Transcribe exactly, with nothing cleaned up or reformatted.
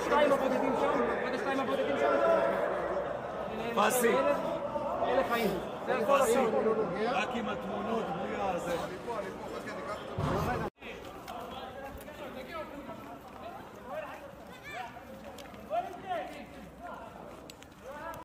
השתיים הבודדים שם, ועוד השתיים הבודדים שם. פסי. אלף חיים. זה הכל עשו. רק עם התמונות בלי הזה.